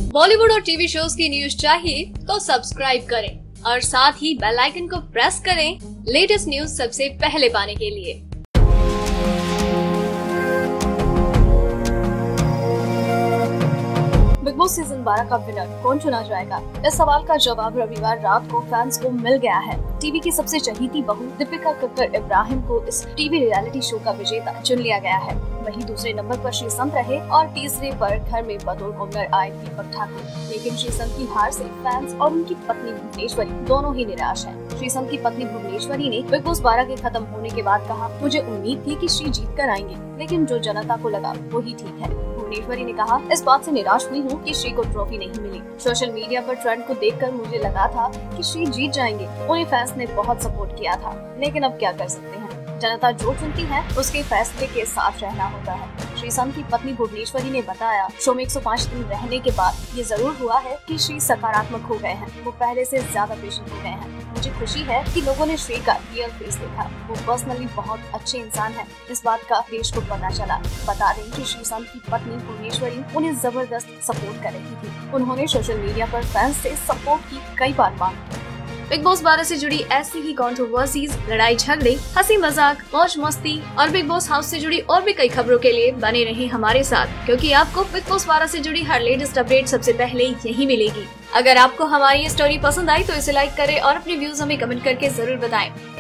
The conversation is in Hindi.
बॉलीवुड और टीवी शोज की न्यूज चाहिए तो सब्सक्राइब करें और साथ ही बेल आइकन को प्रेस करें लेटेस्ट न्यूज सबसे पहले पाने के लिए। बिग बॉस सीजन 12 का विनर कौन चुना जाएगा? इस सवाल का जवाब रविवार रात को फैंस को मिल गया है। टीवी की सबसे चहेती बहू दीपिका कक्कर इब्राहिम को इस टीवी रियलिटी शो का विजेता चुन लिया गया है। वहीं दूसरे नंबर पर श्रीसंत रहे और तीसरे पर घर में बतौर ओनर आए दीपक ठाकुर। लेकिन श्रीसंत की हार से फैंस और उनकी पत्नी भुवनेश्वरी दोनों ही निराश हैं। श्रीसंत की पत्नी भुवनेश्वरी ने बिग बॉस 12 के खत्म होने के बाद कहा, मुझे उम्मीद थी कि श्री जीत कर आएंगे, लेकिन जो जनता को लगा वही ठीक है। भुवनेश्वरी ने कहा, इस बात से निराश हुई हूँ कि श्री को ट्रॉफी नहीं मिली। सोशल मीडिया पर ट्रेंड को देखकर मुझे लगा था कि श्री जीत जाएंगे। उन्हें फैंस ने बहुत सपोर्ट किया था, लेकिन अब क्या कर सकते हैं, जनता जो चुनती है उसके फैसले के साथ रहना होता है। श्रीसंत की पत्नी भुवनेश्वरी ने बताया, शो में 105 दिन रहने के बाद ये जरूर हुआ है कि श्री सकारात्मक हो गए हैं। वो पहले से ज्यादा पेशेंट हो गए हैं। मुझे खुशी है कि लोगों ने श्री का रियल फेस देखा। वो पर्सनली बहुत अच्छे इंसान है। इस बात का देश को पता चला। बता दें कि श्रीसंत की पत्नी भुवनेश्वरी उन्हें जबरदस्त सपोर्ट कर रही थी। उन्होंने सोशल मीडिया पर फैंस से सपोर्ट की कई बार मांग। बिग बॉस 12 से जुड़ी ऐसी ही कंट्रोवर्सीज, लड़ाई झगड़े, हंसी मजाक, मौज मस्ती और बिग बॉस हाउस से जुड़ी और भी कई खबरों के लिए बने रहें हमारे साथ, क्योंकि आपको बिग बॉस 12 से जुड़ी हर लेटेस्ट अपडेट सबसे पहले यहीं मिलेगी। अगर आपको हमारी ये स्टोरी पसंद आई तो इसे लाइक करें और अपने व्यूज हमें कमेंट करके जरूर बताएं।